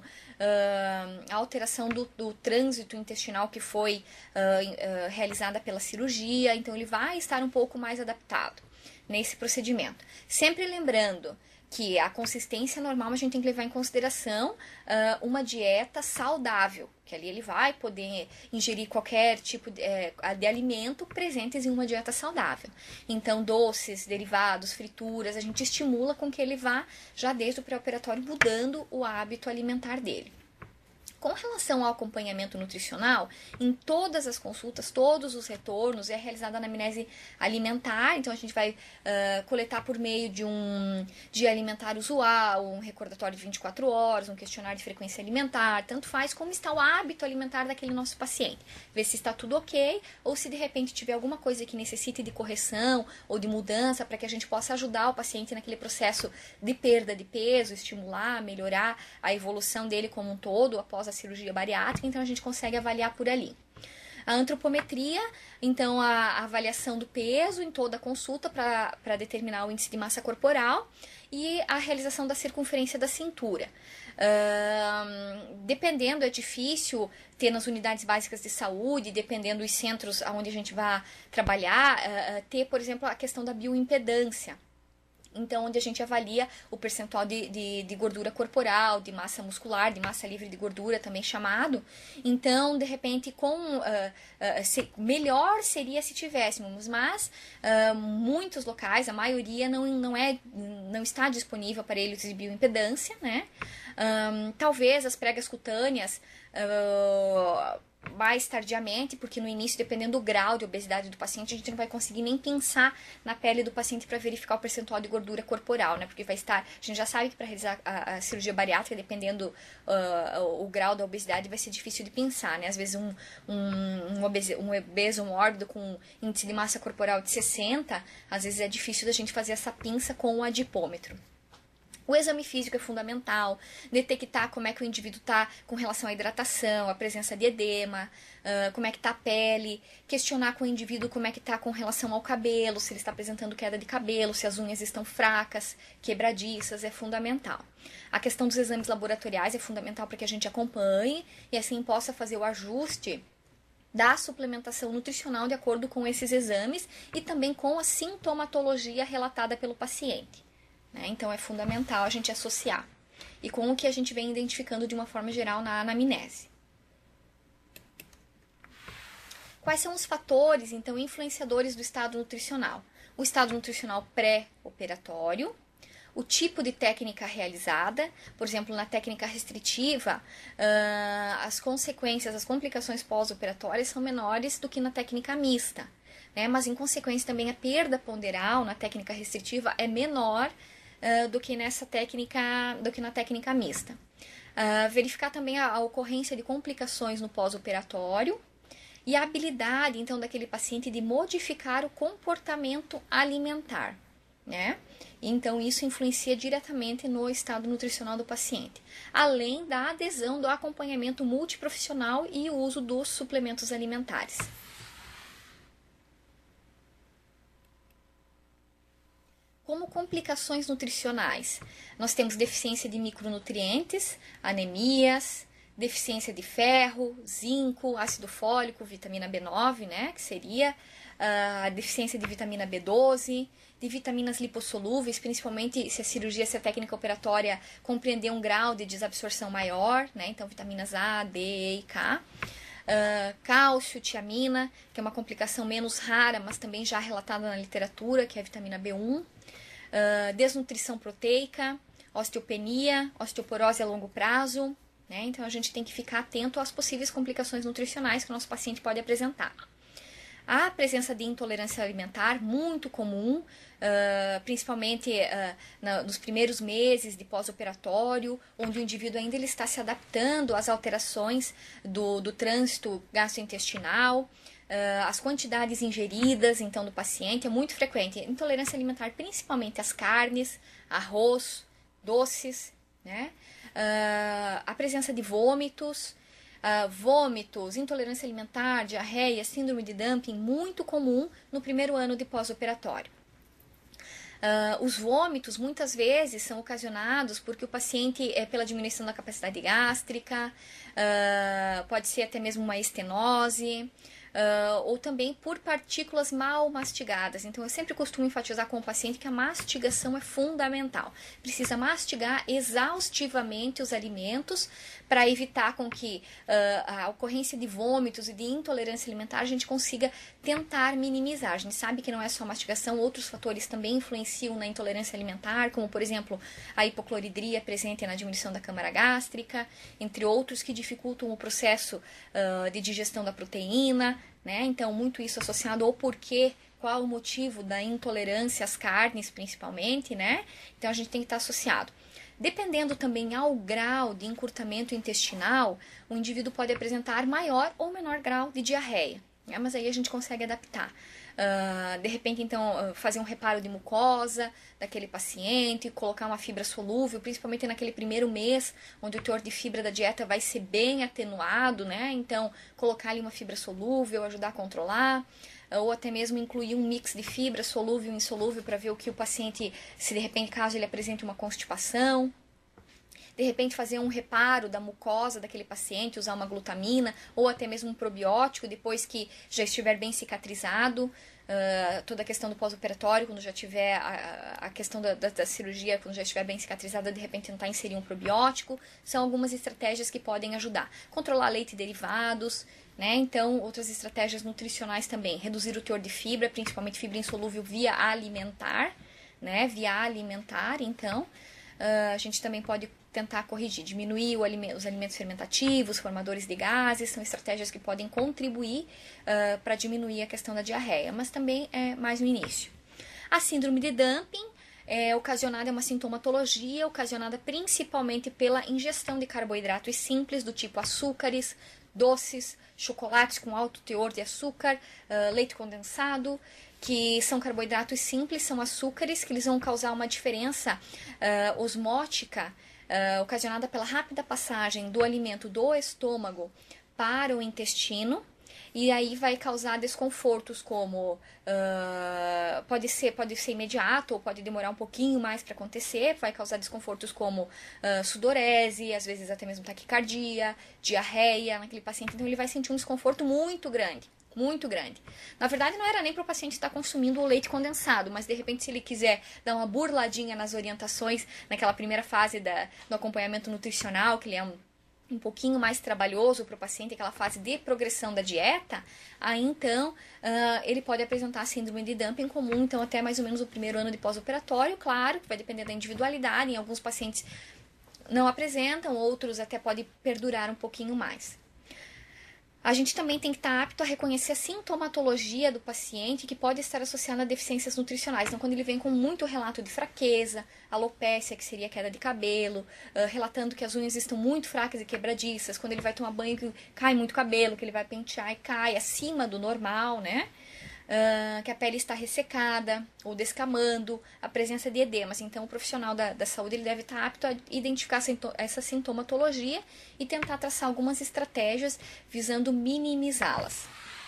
uh, à alteração do, do trânsito intestinal que foi uh, uh, realizada pela cirurgia, então ele vai estar um pouco mais adaptado nesse procedimento. Sempre lembrando que a consistência normal a gente tem que levar em consideração uh, uma dieta saudável, que ali ele vai poder ingerir qualquer tipo de, é, de alimento presentes em uma dieta saudável. Então, doces, derivados, frituras, a gente estimula com que ele vá, já desde o pré-operatório, mudando o hábito alimentar dele. Com relação ao acompanhamento nutricional, em todas as consultas, todos os retornos, é realizada a anamnese alimentar, então a gente vai uh, coletar por meio de um dia alimentar usual, um recordatório de vinte e quatro horas, um questionário de frequência alimentar, tanto faz como está o hábito alimentar daquele nosso paciente. Ver se está tudo ok, ou se de repente tiver alguma coisa que necessite de correção ou de mudança, para que a gente possa ajudar o paciente naquele processo de perda de peso, estimular, melhorar a evolução dele como um todo após a cirurgia bariátrica, então a gente consegue avaliar por ali. A antropometria, então a, a avaliação do peso em toda a consulta para determinar o índice de massa corporal e a realização da circunferência da cintura. Uh, dependendo, é difícil ter nas unidades básicas de saúde, dependendo dos centros onde a gente vai trabalhar, uh, ter, por exemplo, a questão da bioimpedância. Então, onde a gente avalia o percentual de, de, de gordura corporal, de massa muscular, de massa livre de gordura, também chamado. Então, de repente, com uh, uh, se, melhor seria se tivéssemos, mas uh, muitos locais, a maioria, não, não, é, não está disponível aparelhos de bioimpedância, né? Um, talvez as pregas cutâneas... Uh, mais tardiamente, porque no início, dependendo do grau de obesidade do paciente, a gente não vai conseguir nem pensar na pele do paciente para verificar o percentual de gordura corporal, né? Porque vai estar, a gente já sabe que para realizar a, a cirurgia bariátrica, dependendo uh, o, o grau da obesidade, vai ser difícil de pensar, né? Às vezes um, um, um, obeso, um obeso mórbido com índice de massa corporal de sessenta, às vezes é difícil da gente fazer essa pinça com o adipômetro. O exame físico é fundamental, detectar como é que o indivíduo está com relação à hidratação, a presença de edema, uh, como é que está a pele, questionar com o indivíduo como é que está com relação ao cabelo, se ele está apresentando queda de cabelo, se as unhas estão fracas, quebradiças, é fundamental. A questão dos exames laboratoriais é fundamental para que a gente acompanhe e assim possa fazer o ajuste da suplementação nutricional de acordo com esses exames e também com a sintomatologia relatada pelo paciente. Então, é fundamental a gente associar. E com o que a gente vem identificando de uma forma geral na anamnese. Quais são os fatores, então, influenciadores do estado nutricional? O estado nutricional pré-operatório, o tipo de técnica realizada, por exemplo, na técnica restritiva, as consequências, as complicações pós-operatórias são menores do que na técnica mista. Né? Mas, em consequência, também a perda ponderal na técnica restritiva é menor Uh, do que nessa técnica, do que na técnica mista. Uh, verificar também a, a ocorrência de complicações no pós-operatório e a habilidade, então, daquele paciente de modificar o comportamento alimentar, né? Então, isso influencia diretamente no estado nutricional do paciente, além da adesão do acompanhamento multiprofissional e o uso dos suplementos alimentares. Como complicações nutricionais, nós temos deficiência de micronutrientes, anemias, deficiência de ferro, zinco, ácido fólico, vitamina B nove, né, que seria a uh, deficiência de vitamina B doze, de vitaminas lipossolúveis, principalmente se a cirurgia, se a técnica operatória compreender um grau de desabsorção maior, né, então vitaminas A, D, E e K. Uh, cálcio, tiamina, que é uma complicação menos rara, mas também já relatada na literatura, que é a vitamina B um. Uh, desnutrição proteica, osteopenia, osteoporose a longo prazo, né? Então a gente tem que ficar atento às possíveis complicações nutricionais que o nosso paciente pode apresentar. A presença de intolerância alimentar, muito comum, uh, principalmente uh, na, nos primeiros meses de pós-operatório, onde o indivíduo ainda ele está se adaptando às alterações do, do trânsito gastrointestinal. Uh, as quantidades ingeridas, então, do paciente é muito frequente. Intolerância alimentar, principalmente às carnes, arroz, doces, né? Uh, a presença de vômitos, uh, vômitos, intolerância alimentar, diarreia, síndrome de dumping, muito comum no primeiro ano de pós-operatório. Uh, os vômitos, muitas vezes, são ocasionados porque o paciente, é pela diminuição da capacidade gástrica, uh, pode ser até mesmo uma estenose, Uh, ou também por partículas mal mastigadas. Então, eu sempre costumo enfatizar com o paciente que a mastigação é fundamental. Precisa mastigar exaustivamente os alimentos para evitar com que uh, a ocorrência de vômitos e de intolerância alimentar a gente consiga tentar minimizar. A gente sabe que não é só a mastigação, outros fatores também influenciam na intolerância alimentar, como, por exemplo, a hipocloridria presente na diminuição da câmara gástrica, entre outros que dificultam o processo uh, de digestão da proteína, né? Então, muito isso associado ao porquê, qual o motivo da intolerância às carnes, principalmente, né? Então, a gente tem que estar associado. Dependendo também ao grau de encurtamento intestinal, o indivíduo pode apresentar maior ou menor grau de diarreia, né? Mas aí a gente consegue adaptar. Uh, de repente, então, uh, fazer um reparo de mucosa daquele paciente, colocar uma fibra solúvel, principalmente naquele primeiro mês, onde o teor de fibra da dieta vai ser bem atenuado, né? Então, colocar ali uma fibra solúvel, ajudar a controlar, uh, ou até mesmo incluir um mix de fibra solúvel e insolúvel para ver o que o paciente, se de repente, caso ele apresente uma constipação. De repente, fazer um reparo da mucosa daquele paciente, usar uma glutamina ou até mesmo um probiótico depois que já estiver bem cicatrizado. Uh, toda a questão do pós-operatório, quando já tiver a, a questão da, da, da cirurgia, quando já estiver bem cicatrizada, de repente tentar inserir um probiótico. São algumas estratégias que podem ajudar. Controlar leite e derivados, né? Então, outras estratégias nutricionais também. Reduzir o teor de fibra, principalmente fibra insolúvel via alimentar, né? Via alimentar, então. Uh, a gente também pode tentar corrigir, diminuir o alime- os alimentos fermentativos, formadores de gases, são estratégias que podem contribuir uh, para diminuir a questão da diarreia, mas também é mais no início. A síndrome de dumping é ocasionada, é uma sintomatologia ocasionada principalmente pela ingestão de carboidratos simples do tipo açúcares, doces, chocolates com alto teor de açúcar, uh, leite condensado, que são carboidratos simples, são açúcares que eles vão causar uma diferença uh, osmótica uh, ocasionada pela rápida passagem do alimento do estômago para o intestino, e aí vai causar desconfortos como uh, pode ser, pode ser imediato ou pode demorar um pouquinho mais para acontecer, vai causar desconfortos como uh, sudorese, às vezes até mesmo taquicardia, diarreia naquele paciente, então ele vai sentir um desconforto muito grande. Muito grande. Na verdade, não era nem para o paciente estar consumindo o leite condensado, mas de repente, se ele quiser dar uma burladinha nas orientações, naquela primeira fase da, do acompanhamento nutricional, que ele é um, um pouquinho mais trabalhoso para o paciente, aquela fase de progressão da dieta, aí então uh, ele pode apresentar síndrome de dumping comum, então até mais ou menos o primeiro ano de pós-operatório, claro, que vai depender da individualidade, em alguns pacientes não apresentam, outros até pode perdurar um pouquinho mais. A gente também tem que estar apto a reconhecer a sintomatologia do paciente que pode estar associada a deficiências nutricionais. Então, quando ele vem com muito relato de fraqueza, alopécia, que seria queda de cabelo, uh, relatando que as unhas estão muito fracas e quebradiças, quando ele vai tomar banho que cai muito cabelo, que ele vai pentear e cai acima do normal, né? Uh, que a pele está ressecada ou descamando, a presença de edemas. Então, o profissional da, da saúde ele deve estar apto a identificar essa sintomatologia e tentar traçar algumas estratégias visando minimizá-las.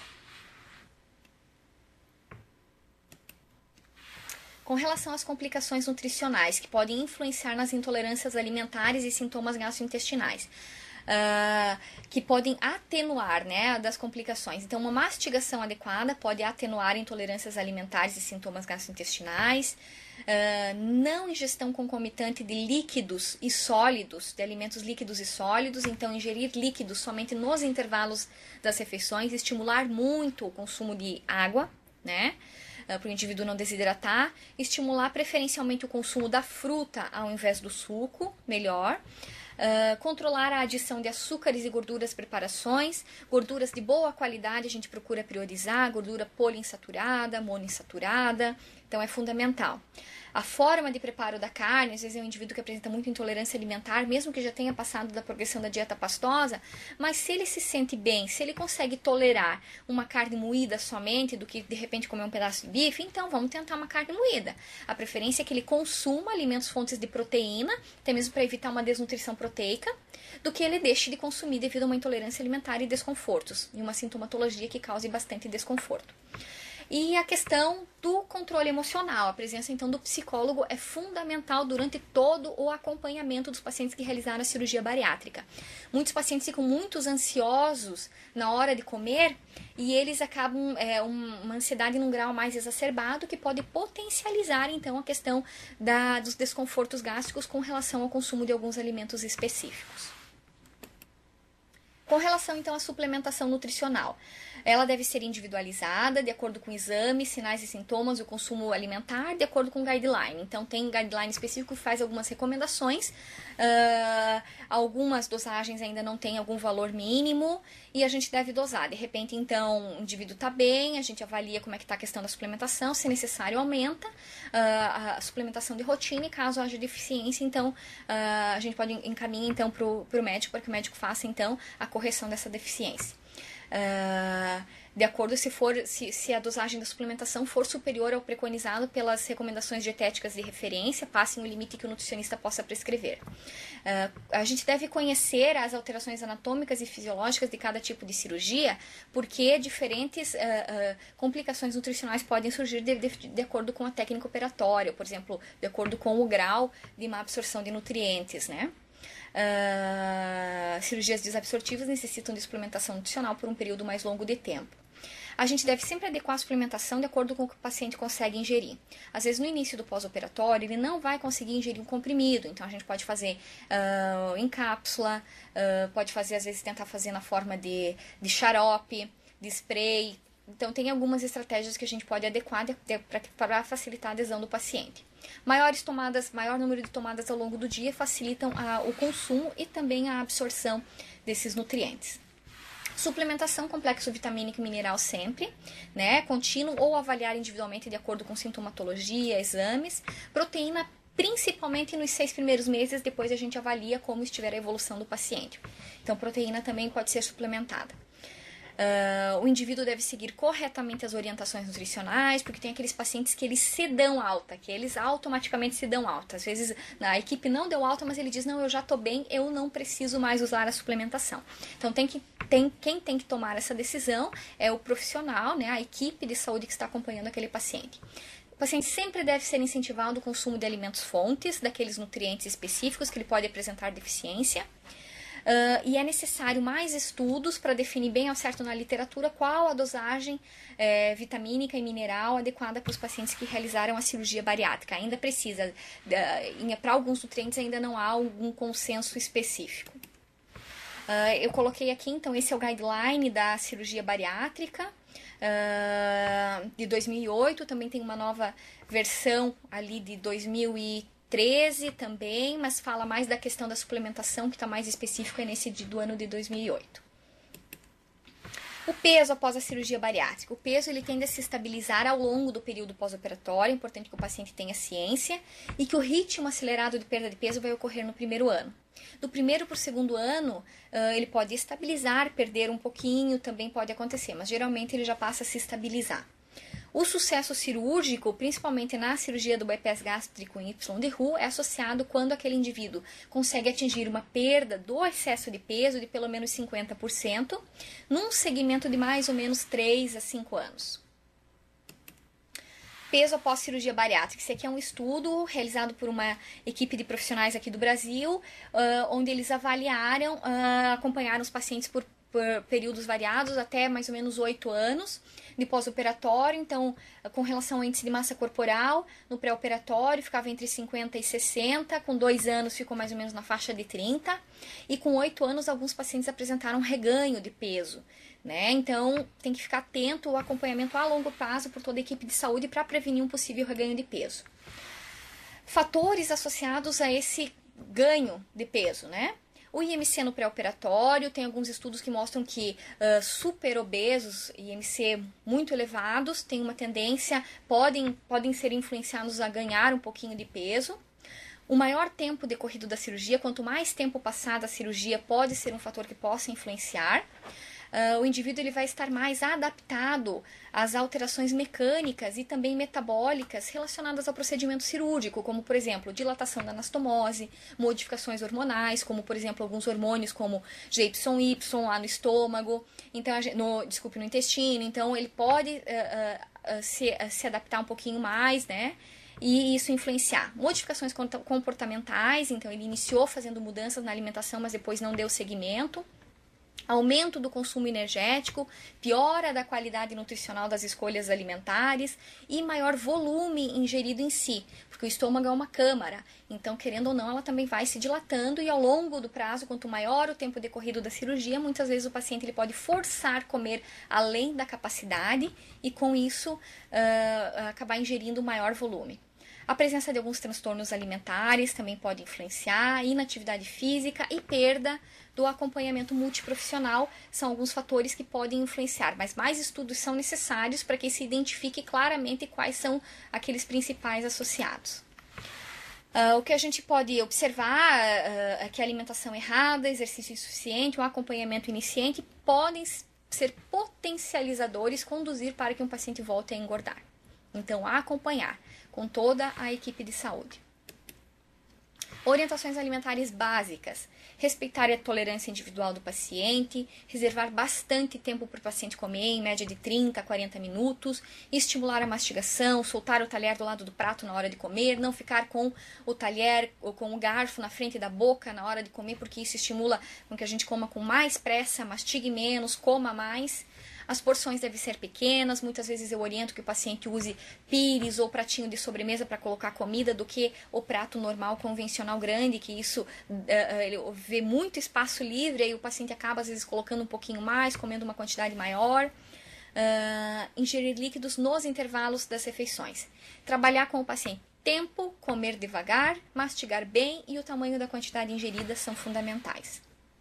Com relação às complicações nutricionais que podem influenciar nas intolerâncias alimentares e sintomas gastrointestinais, Uh, que podem atenuar, né, das complicações. Então, uma mastigação adequada pode atenuar intolerâncias alimentares e sintomas gastrointestinais. Uh, não ingestão concomitante de líquidos e sólidos, de alimentos líquidos e sólidos. Então, ingerir líquidos somente nos intervalos das refeições, estimular muito o consumo de água, né, uh, para o indivíduo não desidratar. Estimular preferencialmente o consumo da fruta ao invés do suco, melhor. Uh, controlar a adição de açúcares e gorduras preparações, gorduras de boa qualidade a gente procura priorizar, gordura poliinsaturada, monoinsaturada, então é fundamental. A forma de preparo da carne, às vezes é um indivíduo que apresenta muita intolerância alimentar, mesmo que já tenha passado da progressão da dieta pastosa, mas se ele se sente bem, se ele consegue tolerar uma carne moída somente, do que de repente comer um pedaço de bife, então vamos tentar uma carne moída. A preferência é que ele consuma alimentos fontes de proteína, até mesmo para evitar uma desnutrição proteica, do que ele deixe de consumir devido a uma intolerância alimentar e desconfortos, e uma sintomatologia que cause bastante desconforto. E a questão do controle emocional, a presença então do psicólogo é fundamental durante todo o acompanhamento dos pacientes que realizaram a cirurgia bariátrica. Muitos pacientes ficam muito ansiosos na hora de comer e eles acabam é, uma ansiedade num grau mais exacerbado que pode potencializar então a questão da, dos desconfortos gástricos com relação ao consumo de alguns alimentos específicos. Com relação, então, à suplementação nutricional, ela deve ser individualizada, de acordo com exames, sinais e sintomas, o consumo alimentar, de acordo com o guideline. Então, tem um guideline específico que faz algumas recomendações, uh, algumas dosagens ainda não têm algum valor mínimo, e a gente deve dosar. De repente, então, o indivíduo está bem, a gente avalia como é que está a questão da suplementação, se necessário, aumenta uh, a suplementação de rotina, e caso haja deficiência, então, uh, a gente pode encaminhar, então, para o médico, para que o médico faça, então, a correção dessa deficiência. Uh, de acordo se, for, se, se a dosagem da suplementação for superior ao preconizado pelas recomendações dietéticas de referência, passem o limite que o nutricionista possa prescrever. Uh, a gente deve conhecer as alterações anatômicas e fisiológicas de cada tipo de cirurgia, porque diferentes uh, uh, complicações nutricionais podem surgir de, de, de acordo com a técnica operatória, por exemplo, de acordo com o grau de má absorção de nutrientes, né? Uh, cirurgias desabsortivas necessitam de suplementação nutricional por um período mais longo de tempo. A gente deve sempre adequar a suplementação de acordo com o que o paciente consegue ingerir. Às vezes, no início do pós-operatório, ele não vai conseguir ingerir um comprimido, então a gente pode fazer uh, em cápsula, uh, pode fazer, às vezes, tentar fazer na forma de, de xarope, de spray. Então, tem algumas estratégias que a gente pode adequar para facilitar a adesão do paciente. Maiores tomadas, maior número de tomadas ao longo do dia facilitam a, o consumo e também a absorção desses nutrientes. Suplementação complexo vitamínico e mineral sempre, né, contínuo ou avaliar individualmente de acordo com sintomatologia, exames. Proteína principalmente nos seis primeiros meses, depois a gente avalia como estiver a evolução do paciente. Então, proteína também pode ser suplementada. Uh, o indivíduo deve seguir corretamente as orientações nutricionais, porque tem aqueles pacientes que eles se dão alta, que eles automaticamente se dão alta. Às vezes a equipe não deu alta, mas ele diz, não, eu já tô bem, eu não preciso mais usar a suplementação. Então tem que, tem, quem tem que tomar essa decisão é o profissional, né, a equipe de saúde que está acompanhando aquele paciente. O paciente sempre deve ser incentivado o consumo de alimentos fontes, daqueles nutrientes específicos que ele pode apresentar deficiência. Uh, e é necessário mais estudos para definir bem ao certo na literatura qual a dosagem eh, vitamínica e mineral adequada para os pacientes que realizaram a cirurgia bariátrica. Ainda precisa, uh, para alguns nutrientes ainda não há algum consenso específico. Uh, eu coloquei aqui, então, esse é o guideline da cirurgia bariátrica uh, de dois mil e oito, também tem uma nova versão ali de dois mil e treze também, mas fala mais da questão da suplementação, que está mais específico é nesse de, do ano de dois mil e oito. O peso após a cirurgia bariátrica. O peso ele tende a se estabilizar ao longo do período pós-operatório, é importante que o paciente tenha ciência, e que o ritmo acelerado de perda de peso vai ocorrer no primeiro ano. Do primeiro para o segundo ano, uh, ele pode estabilizar, perder um pouquinho, também pode acontecer, mas geralmente ele já passa a se estabilizar. O sucesso cirúrgico, principalmente na cirurgia do bypass gástrico em Y de Roux, é associado quando aquele indivíduo consegue atingir uma perda do excesso de peso de pelo menos cinquenta por cento, num segmento de mais ou menos três a cinco anos. Peso após cirurgia bariátrica. Esse aqui é um estudo realizado por uma equipe de profissionais aqui do Brasil, uh, onde eles avaliaram, uh, acompanharam os pacientes por, por períodos variados, até mais ou menos oito anos, de pós-operatório. Então, com relação ao índice de massa corporal, no pré-operatório ficava entre cinquenta e sessenta, com dois anos ficou mais ou menos na faixa de trinta, e com oito anos alguns pacientes apresentaram reganho de peso, né? Então, tem que ficar atento ao acompanhamento a longo prazo por toda a equipe de saúde para prevenir um possível reganho de peso. Fatores associados a esse ganho de peso, né? O I M C no pré-operatório, tem alguns estudos que mostram que uh, super obesos, I M C muito elevados, têm uma tendência, podem, podem ser influenciados a ganhar um pouquinho de peso. O maior tempo decorrido da cirurgia, quanto mais tempo passado a cirurgia, pode ser um fator que possa influenciar. Uh, o indivíduo ele vai estar mais adaptado às alterações mecânicas e também metabólicas relacionadas ao procedimento cirúrgico, como, por exemplo, dilatação da anastomose, modificações hormonais, como, por exemplo, alguns hormônios como G Y Y lá no estômago, então, no, desculpe, no intestino. Então, ele pode uh, uh, se, uh, se adaptar um pouquinho mais, né? E isso influenciar. Modificações comportamentais, então, ele iniciou fazendo mudanças na alimentação, mas depois não deu seguimento. Aumento do consumo energético, piora da qualidade nutricional das escolhas alimentares e maior volume ingerido em si, porque o estômago é uma câmara, então, querendo ou não, ela também vai se dilatando e ao longo do prazo, quanto maior o tempo decorrido da cirurgia, muitas vezes o paciente ele pode forçar comer além da capacidade e com isso uh, acabar ingerindo maior volume. A presença de alguns transtornos alimentares também pode influenciar, inatividade física e perda do acompanhamento multiprofissional são alguns fatores que podem influenciar, mas mais estudos são necessários para que se identifique claramente quais são aqueles principais associados. Uh, o que a gente pode observar uh, é que a alimentação errada, exercício insuficiente, um acompanhamento iniciante podem ser potencializadores, conduzir para que um paciente volte a engordar. Então, a acompanhar com toda a equipe de saúde. Orientações alimentares básicas. Respeitar a tolerância individual do paciente, reservar bastante tempo para o paciente comer, em média de trinta a quarenta minutos, estimular a mastigação, soltar o talher do lado do prato na hora de comer, não ficar com o talher ou com o garfo na frente da boca na hora de comer, porque isso estimula com que a gente coma com mais pressa, mastigue menos, coma mais. As porções devem ser pequenas, muitas vezes eu oriento que o paciente use pires ou pratinho de sobremesa para colocar comida do que o prato normal convencional grande, que isso uh, ele vê muito espaço livre e o paciente acaba às vezes colocando um pouquinho mais, comendo uma quantidade maior. Uh, ingerir líquidos nos intervalos das refeições. Trabalhar com o paciente tempo, comer devagar, mastigar bem e o tamanho da quantidade ingerida são fundamentais.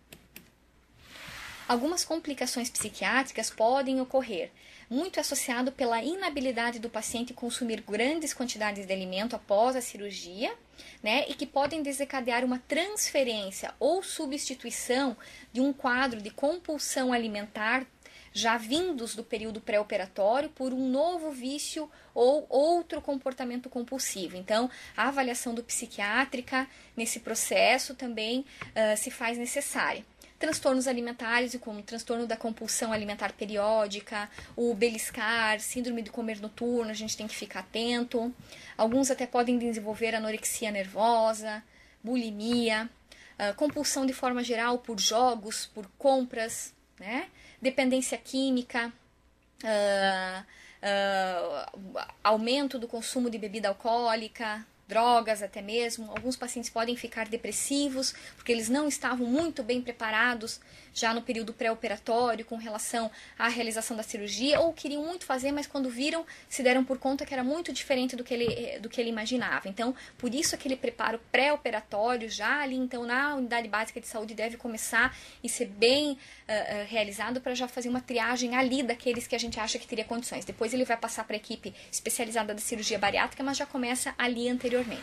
Algumas complicações psiquiátricas podem ocorrer, muito associado pela inabilidade do paciente consumir grandes quantidades de alimento após a cirurgia, né, e que podem desencadear uma transferência ou substituição de um quadro de compulsão alimentar já vindos do período pré-operatório por um novo vício ou outro comportamento compulsivo. Então, a avaliação do psiquiátrica nesse processo também uh, se faz necessária. Transtornos alimentares, como o transtorno da compulsão alimentar periódica, o beliscar, síndrome de comer noturno, a gente tem que ficar atento. Alguns até podem desenvolver anorexia nervosa, bulimia, uh, compulsão de forma geral por jogos, por compras, né? Dependência química, uh, uh, aumento do consumo de bebida alcoólica, drogas até mesmo. Alguns pacientes podem ficar depressivos porque eles não estavam muito bem preparados já no período pré-operatório com relação à realização da cirurgia, ou queriam muito fazer, mas quando viram se deram por conta que era muito diferente do que ele, do que ele imaginava. Então, por isso aquele preparo pré-operatório já ali então na unidade básica de saúde deve começar e ser bem uh, uh, realizado para já fazer uma triagem ali daqueles que a gente acha que teria condições. Depois ele vai passar para a equipe especializada da cirurgia bariátrica, mas já começa ali anteriormente.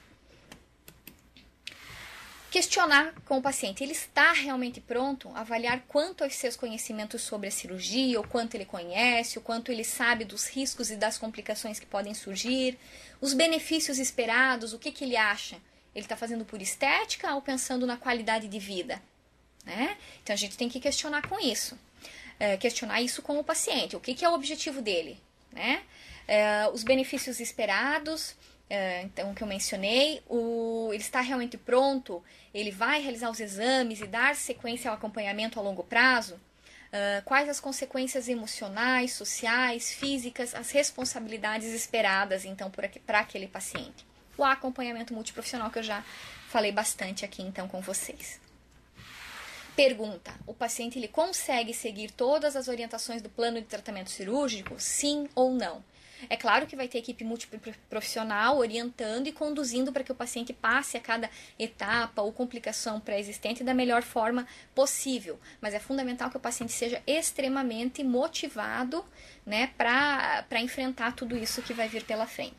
Questionar com o paciente, ele está realmente pronto? Avaliar quanto aos seus conhecimentos sobre a cirurgia, o quanto ele conhece, o quanto ele sabe dos riscos e das complicações que podem surgir, os benefícios esperados, o que, que ele acha? Ele está fazendo por estética ou pensando na qualidade de vida? Né? Então a gente tem que questionar com isso, é, questionar isso com o paciente, o que, que é o objetivo dele, né? É, os benefícios esperados. Uh, então, que eu mencionei, o, ele está realmente pronto, ele vai realizar os exames e dar sequência ao acompanhamento a longo prazo? Uh, quais as consequências emocionais, sociais, físicas, as responsabilidades esperadas, então, para aquele paciente? O acompanhamento multiprofissional que eu já falei bastante aqui, então, com vocês. Pergunta, o paciente ele consegue seguir todas as orientações do plano de tratamento cirúrgico? Sim ou não? É claro que vai ter equipe multiprofissional orientando e conduzindo para que o paciente passe a cada etapa ou complicação pré-existente da melhor forma possível. Mas é fundamental que o paciente seja extremamente motivado, né, para enfrentar tudo isso que vai vir pela frente.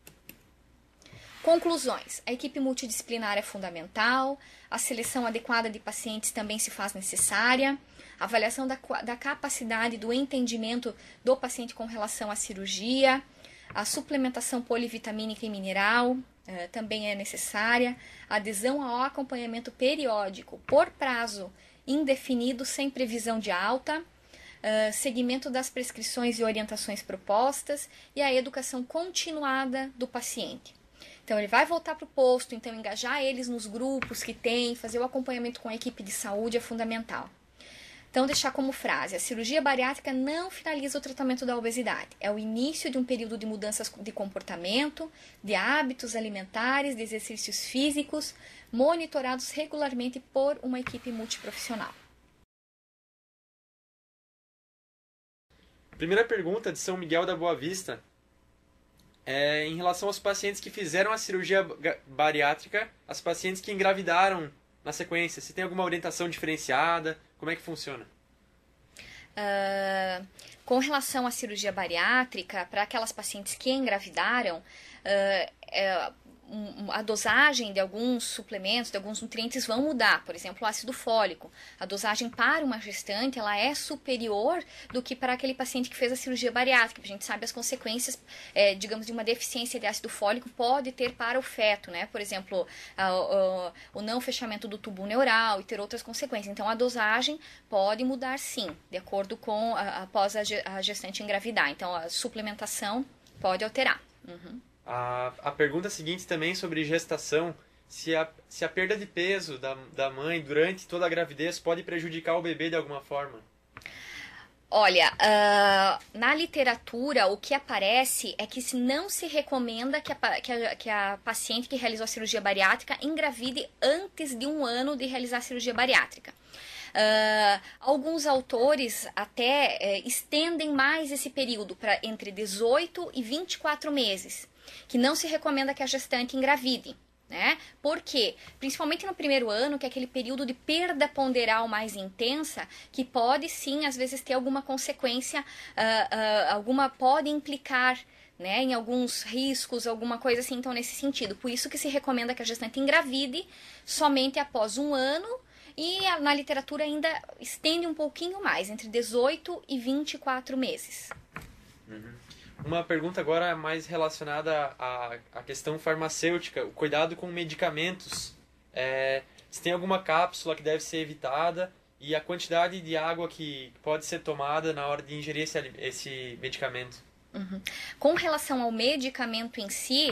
Conclusões. A equipe multidisciplinar é fundamental, a seleção adequada de pacientes também se faz necessária, a avaliação da, da capacidade do entendimento do paciente com relação à cirurgia, a suplementação polivitamínica e mineral eh, também é necessária, a adesão ao acompanhamento periódico por prazo indefinido sem previsão de alta, Uh, seguimento das prescrições e orientações propostas e a educação continuada do paciente. Então, ele vai voltar para o posto, então engajar eles nos grupos que tem, fazer o acompanhamento com a equipe de saúde é fundamental. Então, deixar como frase, a cirurgia bariátrica não finaliza o tratamento da obesidade. É o início de um período de mudanças de comportamento, de hábitos alimentares, de exercícios físicos, monitorados regularmente por uma equipe multiprofissional. Primeira pergunta de São Miguel da Boa Vista é em relação aos pacientes que fizeram a cirurgia bariátrica, as pacientes que engravidaram na sequência. Se tem alguma orientação diferenciada, como é que funciona? Uh, com relação à cirurgia bariátrica, para aquelas pacientes que engravidaram, uh, uh, a dosagem de alguns suplementos, de alguns nutrientes vão mudar. Por exemplo, o ácido fólico. A dosagem para uma gestante ela é superior do que para aquele paciente que fez a cirurgia bariátrica. A gente sabe as consequências, é, digamos, de uma deficiência de ácido fólico pode ter para o feto, né? Por exemplo, a, a, o não fechamento do tubo neural e ter outras consequências. Então, a dosagem pode mudar sim, de acordo com a, após a, a gestante engravidar. Então, a suplementação pode alterar. Uhum. A, a pergunta seguinte também sobre gestação, se a, se a perda de peso da, da mãe durante toda a gravidez pode prejudicar o bebê de alguma forma? Olha, uh, na literatura o que aparece é que se não se recomenda que a, que, a, que a paciente que realizou a cirurgia bariátrica engravide antes de um ano de realizar a cirurgia bariátrica. Uh, alguns autores até uh, estendem mais esse período para entre dezoito e vinte e quatro meses. que não se recomenda que a gestante engravide. Né? Por quê? Principalmente no primeiro ano, que é aquele período de perda ponderal mais intensa, que pode sim, às vezes, ter alguma consequência, uh, uh, alguma pode implicar, né, em alguns riscos, alguma coisa assim, então nesse sentido. Por isso que se recomenda que a gestante engravide somente após um ano, e na literatura ainda estende um pouquinho mais, entre dezoito e vinte e quatro meses. Uhum. Uma pergunta agora mais relacionada à, à questão farmacêutica, o cuidado com medicamentos. É, se tem alguma cápsula que deve ser evitada e a quantidade de água que pode ser tomada na hora de ingerir esse, esse medicamento. Uhum. Com relação ao medicamento em si,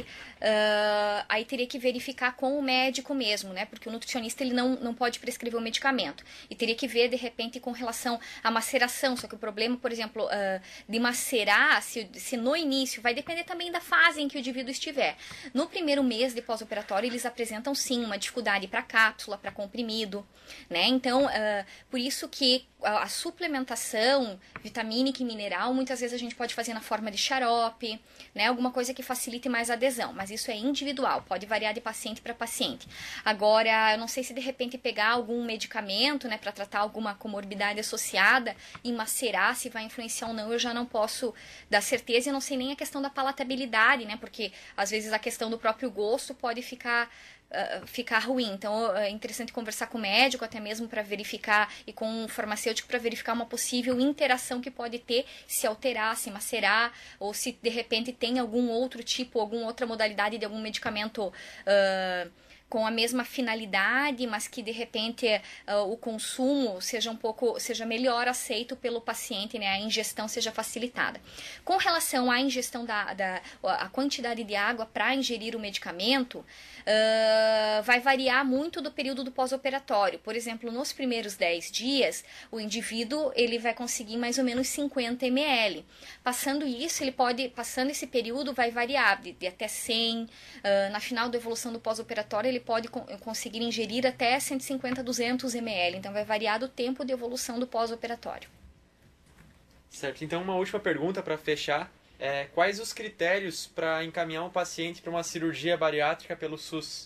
uh, aí teria que verificar com o médico mesmo, né? Porque o nutricionista ele não, não pode prescrever o medicamento. E teria que ver, de repente, com relação à maceração. Só que o problema, por exemplo, uh, de macerar, se, se no início, vai depender também da fase em que o indivíduo estiver. No primeiro mês de pós-operatório, eles apresentam, sim, uma dificuldade para cápsula, para comprimido, né? Então, uh, por isso que a, a suplementação vitamínica e mineral, muitas vezes a gente pode fazer na forma de xarope, né, alguma coisa que facilite mais a adesão, mas isso é individual, pode variar de paciente para paciente. Agora, eu não sei se de repente pegar algum medicamento, né, para tratar alguma comorbidade associada e macerar, se vai influenciar ou não, eu já não posso dar certeza, e eu não sei nem a questão da palatabilidade, né, porque às vezes a questão do próprio gosto pode ficar Uh, ficar ruim. Então é interessante conversar com o médico, até mesmo para verificar, e com um farmacêutico para verificar uma possível interação que pode ter, se alterar, se macerar, ou se de repente tem algum outro tipo, alguma outra modalidade de algum medicamento uh, com a mesma finalidade, mas que de repente uh, o consumo seja um pouco, seja melhor aceito pelo paciente, né? A ingestão seja facilitada. Com relação à ingestão da, da a quantidade de água para ingerir o medicamento, uh, vai variar muito do período do pós-operatório. Por exemplo, nos primeiros dez dias, o indivíduo ele vai conseguir mais ou menos cinquenta mililitros. Passando isso, ele pode, passando esse período, vai variar de, de até cem. Uh, na final da evolução do pós-operatório, ele pode conseguir ingerir até cento e cinquenta, duzentos mililitros. Então, vai variar do tempo de evolução do pós-operatório. Certo. Então, uma última pergunta para fechar. É, quais os critérios para encaminhar um paciente para uma cirurgia bariátrica pelo SUS?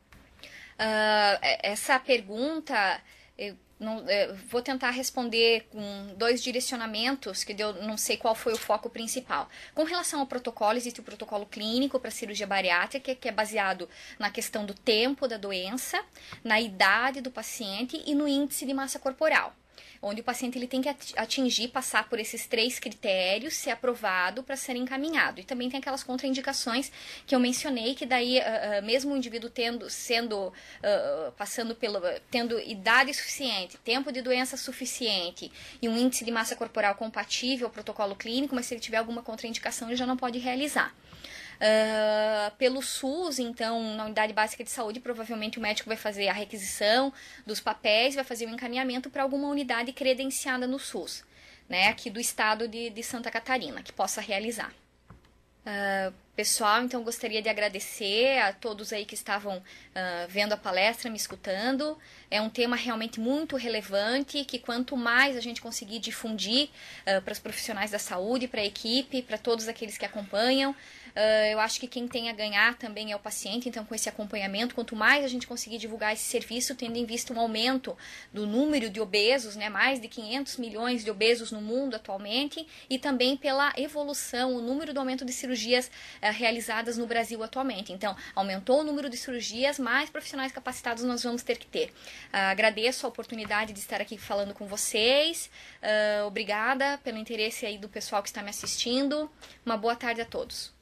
Uh, essa pergunta... Eu Não, é, vou tentar responder com dois direcionamentos, que eu não sei qual foi o foco principal. Com relação ao protocolo, existe o protocolo clínico para cirurgia bariátrica, que é baseado na questão do tempo da doença, na idade do paciente e no índice de massa corporal, onde o paciente ele tem que atingir, passar por esses três critérios, ser aprovado para ser encaminhado. E também tem aquelas contraindicações que eu mencionei, que daí, uh, uh, mesmo o indivíduo tendo, sendo, uh, passando pelo, tendo idade suficiente, tempo de doença suficiente e um índice de massa corporal compatível ao protocolo clínico, mas se ele tiver alguma contraindicação, ele já não pode realizar. Uh, pelo SUS, então, na unidade básica de saúde, provavelmente o médico vai fazer a requisição dos papéis, vai fazer o encaminhamento para alguma unidade credenciada no SUS, né, aqui do estado de, de Santa Catarina, que possa realizar. Uh, pessoal, então gostaria de agradecer a todos aí que estavam uh, vendo a palestra, me escutando. É um tema realmente muito relevante, que quanto mais a gente conseguir difundir uh, para os profissionais da saúde, para a equipe, para todos aqueles que acompanham, Uh, eu acho que quem tem a ganhar também é o paciente. Então, com esse acompanhamento, quanto mais a gente conseguir divulgar esse serviço, tendo em vista um aumento do número de obesos, né, mais de quinhentos milhões de obesos no mundo atualmente, e também pela evolução, o número do aumento de cirurgias uh, realizadas no Brasil atualmente. Então, aumentou o número de cirurgias, mais profissionais capacitados nós vamos ter que ter. Uh, agradeço a oportunidade de estar aqui falando com vocês. Uh, obrigada pelo interesse aí do pessoal que está me assistindo. Uma boa tarde a todos.